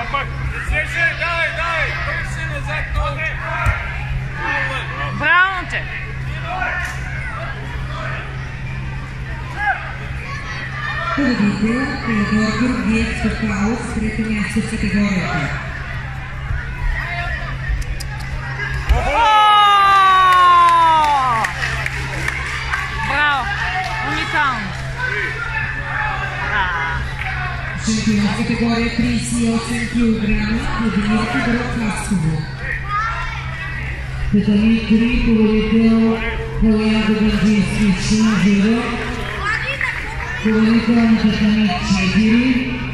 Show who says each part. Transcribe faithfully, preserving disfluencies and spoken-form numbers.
Speaker 1: Браво, момче!
Speaker 2: Победител е Георги Гиев Павлов с трето място в категорията.
Speaker 1: Браво! Уникално!
Speaker 2: Шампион в категория тридесет и осем килограма Владимир Тодоров Хасково. Каталин три, победител Калаян Габанджийски Шумазира. Победител на Каталин четири.